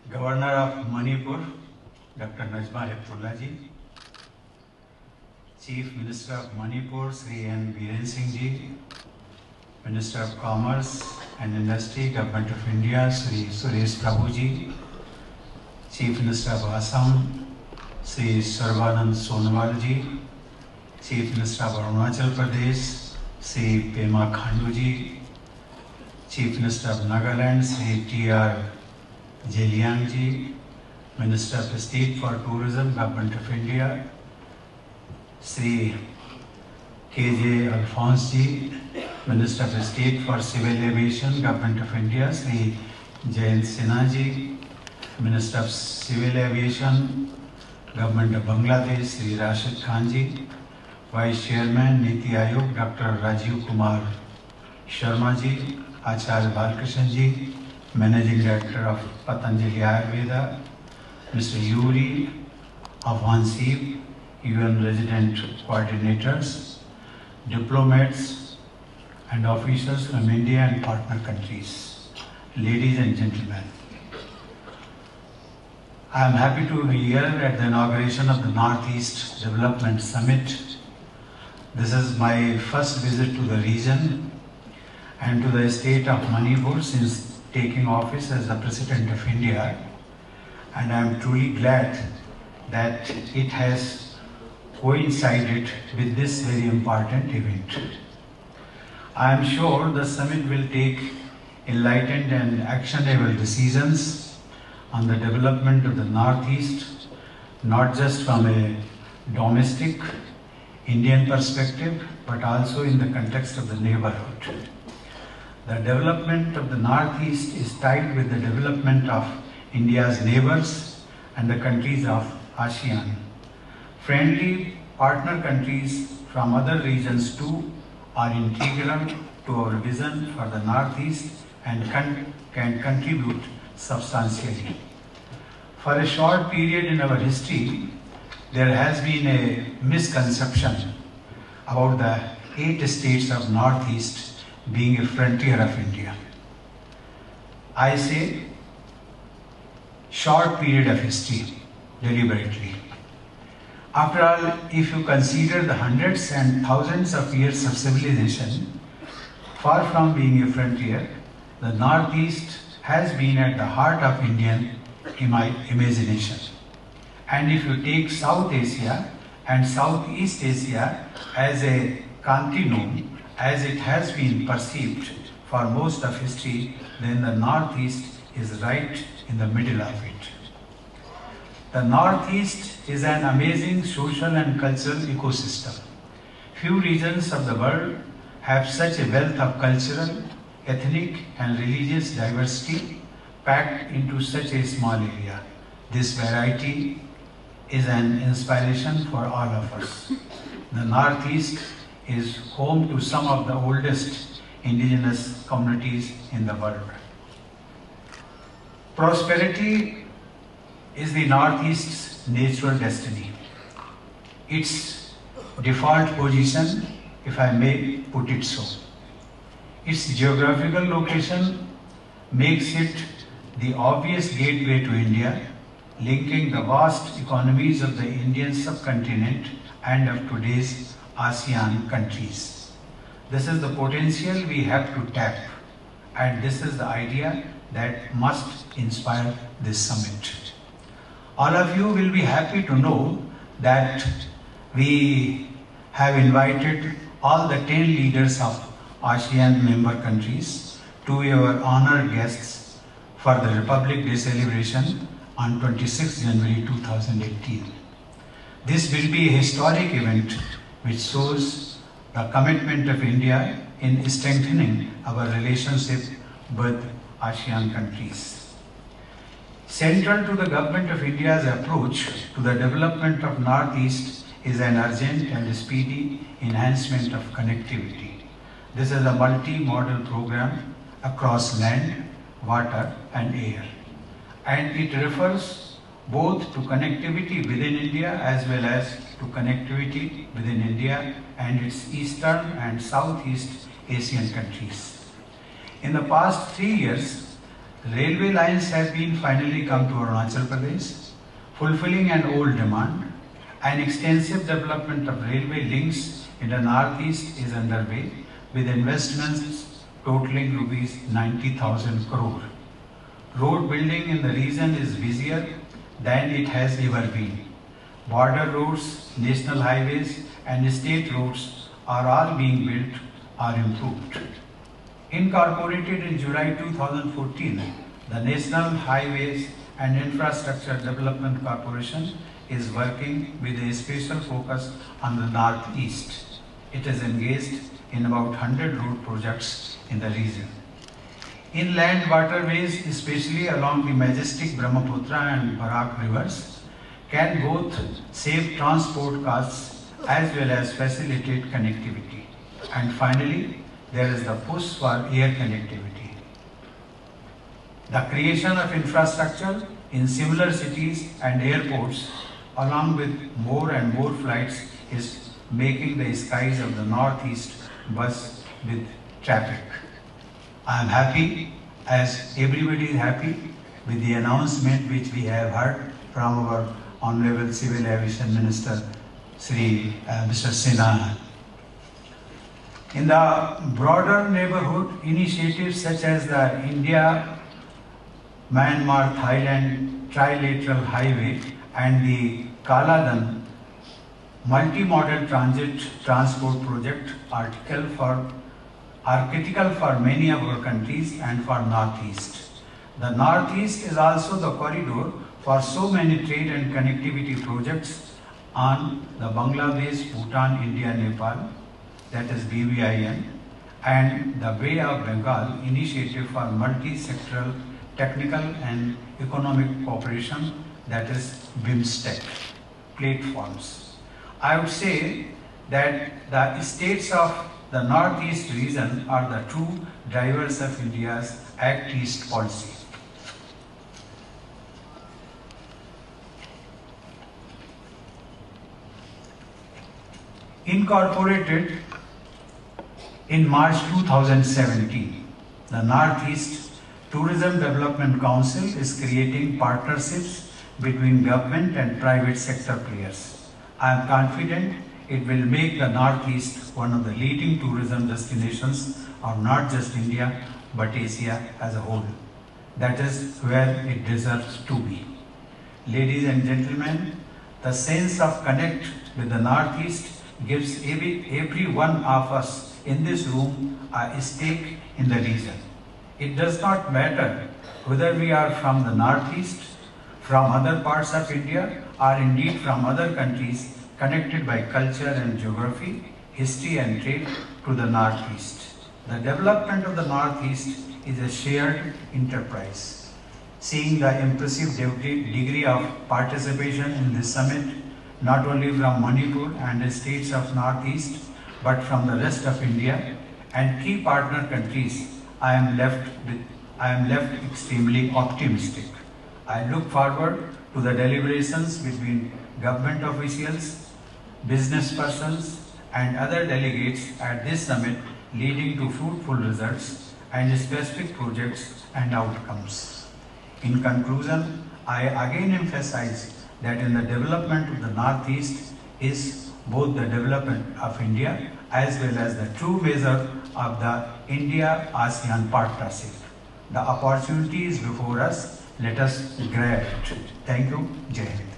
Governor of Manipur, Dr. Najma Heptullah ji, Chief Minister of Manipur, Shri N. Biren Singh ji, Minister of Commerce and Industry, Government of India, Shri Suresh Prabhu ji, Chief Minister of Assam, Shri Sarvanand Sonowal ji, Chief Minister of Arunachal Pradesh, Shri Pema Khandu ji, Chief Minister of Nagaland, Shri T.R. Jeliang ji, Minister of State for Tourism, Government of India, Shri K.J. Alphonse ji, Minister of State for Civil Aviation, Government of India, Shri Jayant Sinha ji, Minister of Civil Aviation, Government of Bangladesh, Shri Rashid Khan ji, Vice Chairman, Niti Aayog, Dr. Rajiv Kumar Sharma ji, Acharya Balkrishnan ji, Managing Director of Patanjali Ayurveda, Mr. Yuri Avansi, UN Resident Coordinators, diplomats and officials from India and partner countries, ladies and gentlemen. I am happy to be here at the inauguration of the Northeast Development Summit. This is my first visit to the region and to the state of Manipur since taking office as the President of India, and I am truly glad that it has coincided with this very important event. I am sure the summit will take enlightened and actionable decisions on the development of the Northeast, not just from a domestic Indian perspective, but also in the context of the neighborhood. The development of the Northeast is tied with the development of India's neighbors and the countries of ASEAN. Friendly partner countries from other regions too are integral to our vision for the Northeast and can contribute substantially. For a short period in our history, there has been a misconception about the 8 states of Northeast being a frontier of India. I say short period of history deliberately. After all, if you consider the hundreds and thousands of years of civilization, far from being a frontier, the Northeast has been at the heart of Indian imagination. And if you take South Asia and Southeast Asia as a continuum, as it has been perceived for most of history, then the Northeast is right in the middle of it. The Northeast is an amazing social and cultural ecosystem. Few regions of the world have such a wealth of cultural, ethnic and religious diversity packed into such a small area. This variety is an inspiration for all of us. The Northeast is home to some of the oldest indigenous communities in the world. Prosperity is the Northeast's natural destiny. Its default position, if I may put it so. Its geographical location makes it the obvious gateway to India, linking the vast economies of the Indian subcontinent and of today's ASEAN countries. This is the potential we have to tap, and this is the idea that must inspire this summit. All of you will be happy to know that we have invited all the 10 leaders of ASEAN member countries to be our honored guests for the Republic Day celebration on 26 January 2018. This will be a historic event which shows the commitment of India in strengthening our relationship with ASEAN countries. Central to the Government of India's approach to the development of Northeast is an urgent and speedy enhancement of connectivity. This is a multi-modal program across land, water and air, and it refers both to connectivity within India as well as to connectivity within India and its eastern and southeast Asian countries. In the past 3 years, Railway lines have been finally come to Arunachal Pradesh, fulfilling an old demand. An extensive development of railway links in the northeast is underway, with investments totaling rupees 90,000 crore. Road building in the region is busier than it has ever been. Border roads, national highways and state roads are all being built or improved. Incorporated in July 2014, the National Highways and Infrastructure Development Corporation is working with a special focus on the northeast. It is engaged in about 100 road projects in the region. Inland waterways, especially along the majestic Brahmaputra and Barak rivers, can both save transport costs as well as facilitate connectivity. And finally, there is the push for air connectivity. The creation of infrastructure in similar cities and airports, along with more and more flights, is making the skies of the northeast buzz with traffic. I am happy, as everybody is happy, with the announcement which we have heard from our Honorable Civil Aviation Minister, Shri Mr. Sinha. In the broader neighborhood, initiatives such as the India-Myanmar-Thailand Trilateral Highway and the Kaladan multi-modal transport project are critical for many of our countries and for Northeast. The Northeast is also the corridor for so many trade and connectivity projects on the Bangladesh, Bhutan, India, Nepal, that is BBIN, and the Bay of Bengal initiative for multi-sectoral technical and economic cooperation, that is BIMSTEC platforms. I would say that the states of the Northeast region are the true drivers of India's Act East policy. Incorporated in March 2017, the Northeast Tourism Development Council is creating partnerships between government and private sector players. I am confident it will make the Northeast one of the leading tourism destinations of not just India but Asia as a whole. That is where it deserves to be. Ladies and gentlemen, the sense of connect with the Northeast gives every one of us in this room a stake in the region. It does not matter whether we are from the Northeast, from other parts of India, or indeed from other countries connected by culture and geography, history and trade to the Northeast. The development of the Northeast is a shared enterprise. Seeing the impressive degree of participation in this summit, not only from Manipur and the states of Northeast, but from the rest of India and key partner countries, I am left extremely optimistic. I look forward to the deliberations between government officials, business persons, and other delegates at this summit, leading to fruitful results and specific projects and outcomes. In conclusion, I again emphasize that in the development of the Northeast is both the development of India as well as the true measure of the India-ASEAN partnership. The opportunity is before us. Let us grab it. Thank you. Jai Hind.